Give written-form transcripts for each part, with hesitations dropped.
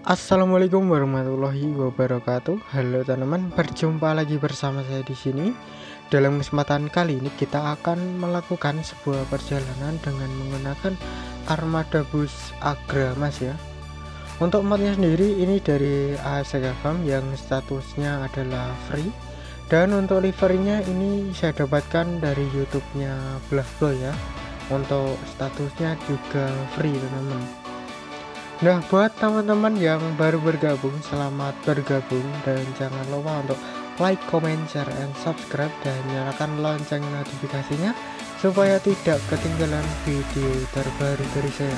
Assalamualaikum warahmatullahi wabarakatuh. Halo teman-teman, berjumpa lagi bersama saya di sini. Dalam kesempatan kali ini kita akan melakukan sebuah perjalanan dengan menggunakan armada bus Agramas ya. Untuk modnya sendiri ini dari ASEC Farm yang statusnya adalah free. Dan untuk liverynya ini saya dapatkan dari YouTube-nya Blahblo ya. Untuk statusnya juga free teman-teman. Nah, buat teman-teman yang baru bergabung, selamat bergabung dan jangan lupa untuk like, comment, share, and subscribe dan nyalakan lonceng notifikasinya supaya tidak ketinggalan video terbaru dari saya.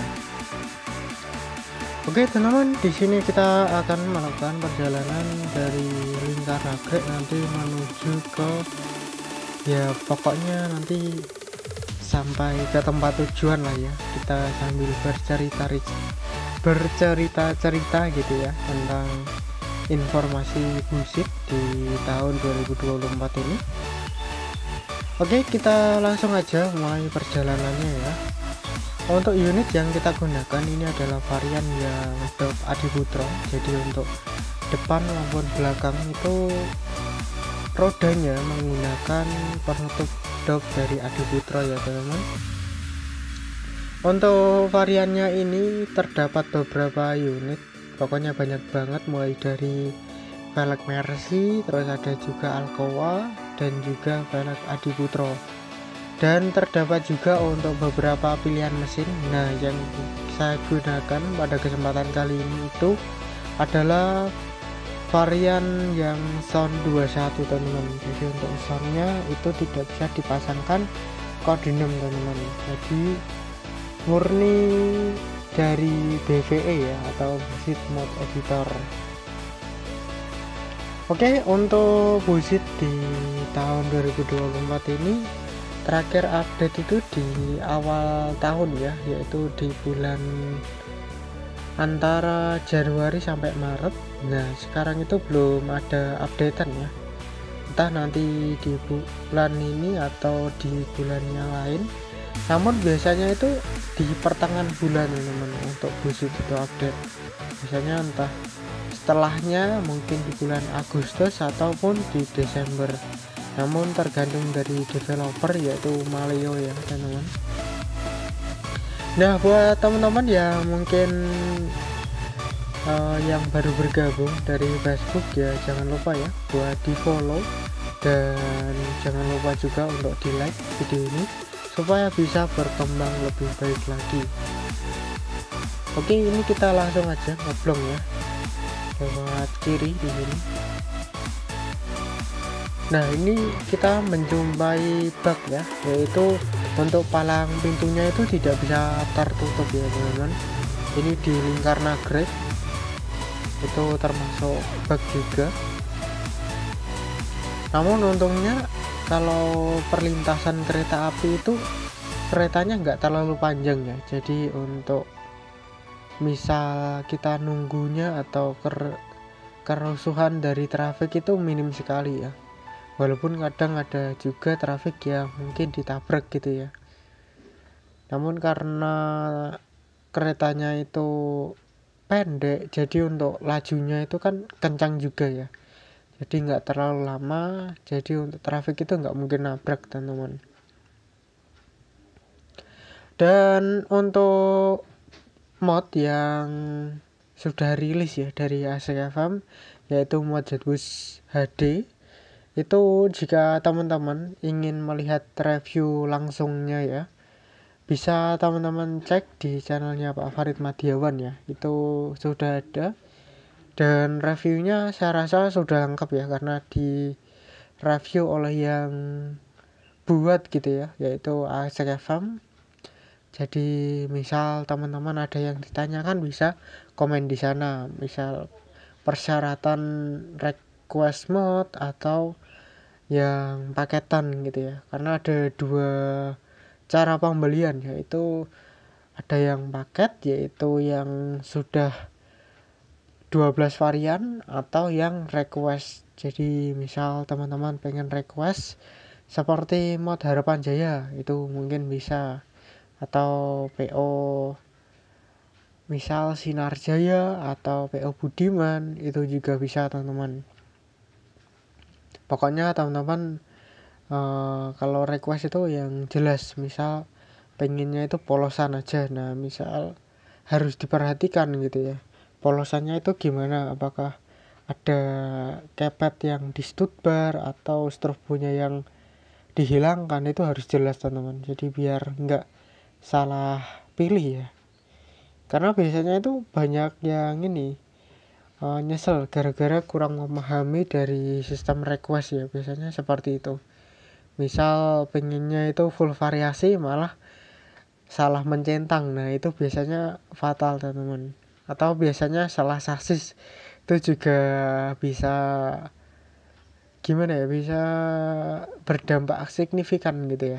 Oke, teman-teman, di sini kita akan melakukan perjalanan dari Lingkar Nagrek nanti menuju ke pokoknya nanti sampai ke tempat tujuan lah ya. Kita sambil bercerita-cerita gitu ya tentang informasi busit di tahun 2024 ini. Oke, kita langsung aja mulai perjalanannya ya. Untuk unit yang kita gunakan ini adalah varian yang DOF Adiputro. Jadi untuk depan maupun belakang itu rodanya menggunakan penutup DOF dari Adiputro ya teman-teman. Untuk variannya ini terdapat beberapa unit, pokoknya banyak banget, mulai dari velg Mercy, terus ada juga Alcoa dan juga velg Adiputro. Dan terdapat juga untuk beberapa pilihan mesin. Nah, yang saya gunakan pada kesempatan kali ini itu adalah varian yang sound 21 teman-teman. Jadi untuk soundnya itu tidak bisa dipasangkan koordinum teman-teman. Jadi murni dari BVE ya, atau Busit Mode Editor. Oke, untuk busit di tahun 2024 ini terakhir update itu di awal tahun ya, yaitu di bulan antara Januari sampai Maret. Nah, sekarang itu belum ada updatean ya, entah nanti di bulan ini atau di bulan yang lain. Namun biasanya itu di pertengahan bulan teman-teman untuk busit itu update. Biasanya entah setelahnya, mungkin di bulan Agustus ataupun di Desember. Namun tergantung dari developer yaitu Maleo ya teman-teman. Nah, buat teman-teman yang mungkin yang baru bergabung dari Facebook ya, jangan lupa ya buat di follow dan jangan lupa juga untuk di like video ini supaya bisa berkembang lebih baik lagi. Oke, ini kita langsung aja ngeblong ya lewat kiri di sini. Nah, ini kita menjumpai bug ya, yaitu untuk palang pintunya itu tidak bisa tertutup ya teman-teman. Ini di Lingkar Nagrek itu termasuk bug juga. Namun untungnya kalau perlintasan kereta api itu keretanya nggak terlalu panjang ya, jadi untuk misal kita nunggunya atau kerusuhan dari trafik itu minim sekali ya, walaupun kadang ada juga trafik yang mungkin ditabrak gitu ya. Namun karena keretanya itu pendek, jadi untuk lajunya itu kan kencang juga ya, jadi nggak terlalu lama, jadi untuk trafik itu nggak mungkin nabrak teman-teman. Dan untuk mod yang sudah rilis ya dari ASEC Farm, yaitu mod ZBus HD, itu jika teman-teman ingin melihat review langsungnya ya, bisa teman-teman cek di channelnya Pak Farid Madiawan ya, itu sudah ada. Dan reviewnya saya rasa sudah lengkap ya, karena di review oleh yang buat gitu ya, yaitu ASEC Farm. Jadi misal teman-teman ada yang ditanyakan bisa komen di sana, misal persyaratan request mode atau yang paketan gitu ya. Karena ada dua cara pembelian, yaitu ada yang paket, yaitu yang sudah 12 varian, atau yang request. Jadi misal teman-teman pengen request seperti mod Harapan Jaya, itu mungkin bisa, atau PO misal Sinar Jaya atau PO Budiman, itu juga bisa teman-teman. Pokoknya teman-teman kalau request itu yang jelas, misal pengennya itu polosan aja. Nah misal harus diperhatikan gitu ya, polosannya itu gimana, apakah ada kepet yang di stud-bar atau strobonya yang dihilangkan, itu harus jelas teman-teman. Jadi biar nggak salah pilih ya, karena biasanya itu banyak yang ini nyesel gara-gara kurang memahami dari sistem request ya, biasanya seperti itu. Misal pengennya itu full variasi malah salah mencentang, nah itu biasanya fatal teman-teman. Atau biasanya salah sasis, itu juga bisa gimana ya, bisa berdampak signifikan gitu ya.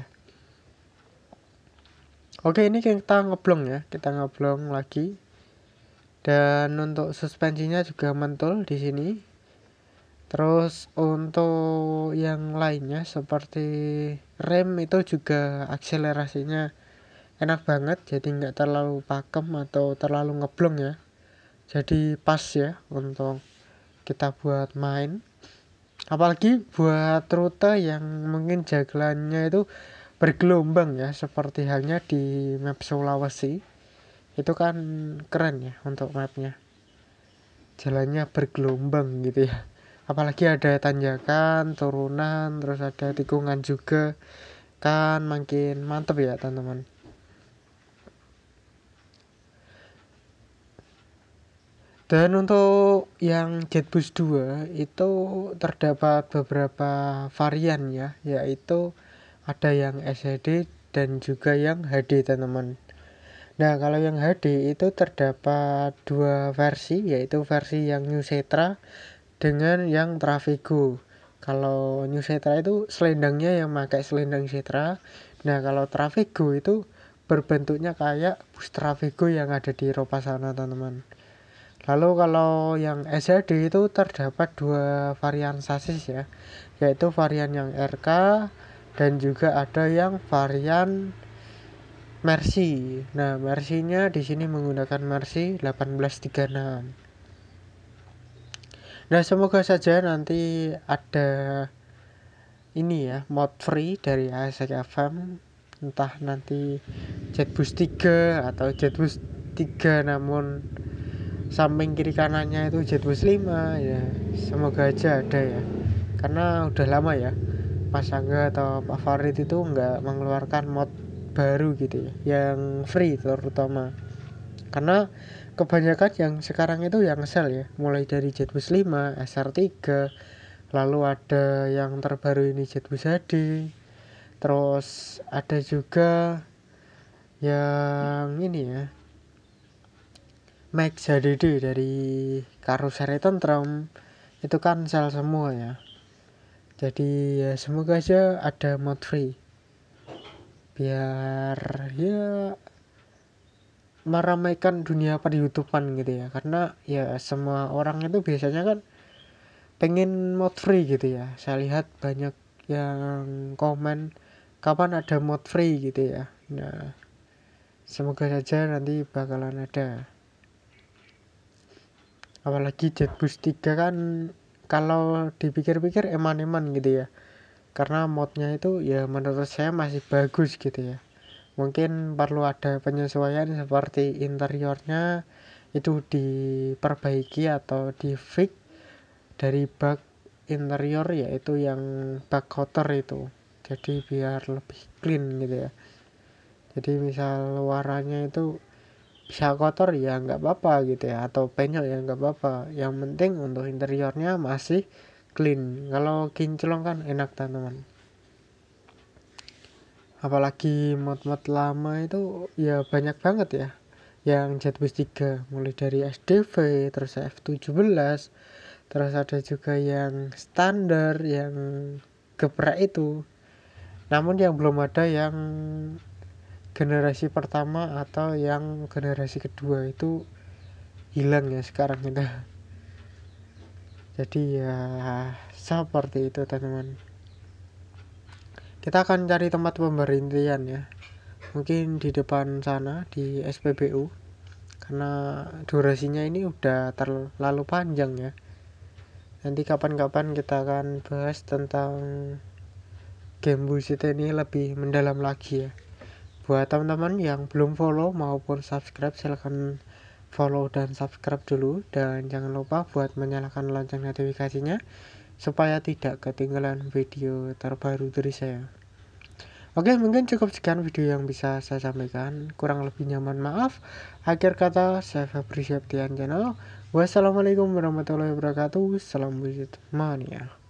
Oke, ini kita ngeblong lagi. Dan untuk suspensinya juga mantul di sini. Terus untuk yang lainnya seperti rem itu juga akselerasinya enak banget, jadi nggak terlalu pakem atau terlalu ngeblong ya. Jadi pas ya untuk kita buat main. Apalagi buat rute yang mungkin jagelannya itu bergelombang ya, seperti halnya di map Sulawesi. Itu kan keren ya untuk mapnya, jalannya bergelombang gitu ya. Apalagi ada tanjakan, turunan, terus ada tikungan juga, kan makin mantep ya teman-teman. Dan untuk yang JetBus 2 itu terdapat beberapa varian ya, yaitu ada yang SHD dan juga yang HD teman-teman. Nah kalau yang HD itu terdapat dua versi, yaitu versi yang New Setra dengan yang Traffigo. Kalau New Setra itu selendangnya yang pakai selendang Setra. Nah kalau Traffigo itu berbentuknya kayak bus Traffigo yang ada di Eropa sana teman-teman. Lalu kalau yang SHD itu terdapat dua varian sasis ya, yaitu varian yang RK dan juga ada yang varian Mercy. Nah, Mercy-nya di sini menggunakan Mercy 1836. Nah, semoga saja nanti ada ini ya, mod free dari ASEC FM, entah nanti JetBus 3 atau JetBus 3 namun samping kiri kanannya itu JetBus 5 ya, semoga aja ada ya, karena udah lama ya Mas Angga atau Pak Farid itu nggak mengeluarkan mod baru gitu ya, yang free terutama. Karena kebanyakan yang sekarang itu yang sel ya, mulai dari JetBus 5, SR3, lalu ada yang terbaru ini JetBus HD, terus ada juga yang ini ya, Max HDD dari Karuseri Tentram, itu kan sel semua ya. Jadi ya semoga aja ada mod free biar ya meramaikan dunia per YouTubean gitu ya, karena ya semua orang itu biasanya kan pengen mod free gitu ya. Saya lihat banyak yang komen kapan ada mod free gitu ya. Nah semoga saja nanti bakalan ada. Apalagi JetBus 3 kan kalau dipikir-pikir eman-eman gitu ya, karena modnya itu ya menurut saya masih bagus gitu ya. Mungkin perlu ada penyesuaian seperti interiornya itu diperbaiki atau di fix dari bak interior, yaitu yang bak kotor itu, jadi biar lebih clean gitu ya. Jadi misal warnanya itu bisa kotor ya nggak apa-apa gitu ya, atau penyok ya nggak apa-apa, yang penting untuk interiornya masih clean. Kalau kinclong kan enak teman-teman. Apalagi mod-mod lama itu ya banyak banget ya, yang JetBus 3 mulai dari SDV, terus F17, terus ada juga yang standar yang geprek itu. Namun yang belum ada yang generasi pertama atau yang generasi kedua, itu hilang ya sekarang itu. Jadi ya seperti itu teman-teman. Kita akan cari tempat pemberhentian ya, mungkin di depan sana di SPBU, karena durasinya ini udah terlalu panjang ya. Nanti kapan-kapan kita akan bahas tentang game bullshit ini lebih mendalam lagi ya. Buat teman-teman yang belum follow maupun subscribe, silahkan follow dan subscribe dulu, dan jangan lupa buat menyalakan lonceng notifikasinya supaya tidak ketinggalan video terbaru dari saya. Oke, mungkin cukup sekian video yang bisa saya sampaikan. Kurang lebihnya mohon maaf. Akhir kata, saya Febri Septian Channel. Wassalamualaikum warahmatullahi wabarakatuh. Salam bullshit mania.